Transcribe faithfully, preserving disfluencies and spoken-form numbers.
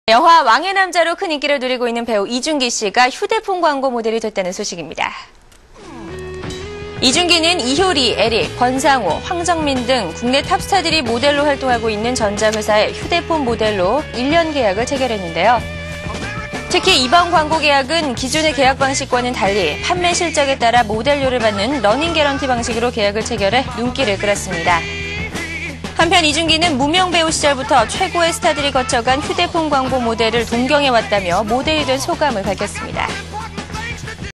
영화 왕의 남자로 큰 인기를 누리고 있는 배우 이준기 씨가 휴대폰 광고 모델이 됐다는 소식입니다. 이준기는 이효리, 에릭, 권상우, 황정민 등 국내 탑스타들이 모델로 활동하고 있는 전자회사의 휴대폰 모델로 일 년 계약을 체결했는데요. 특히 이번 광고 계약은 기존의 계약 방식과는 달리 판매 실적에 따라 모델료를 받는 러닝 개런티 방식으로 계약을 체결해 눈길을 끌었습니다. 한편 이준기는 무명 배우 시절부터 최고의 스타들이 거쳐간 휴대폰 광고 모델을 동경해왔다며 모델이 된 소감을 밝혔습니다.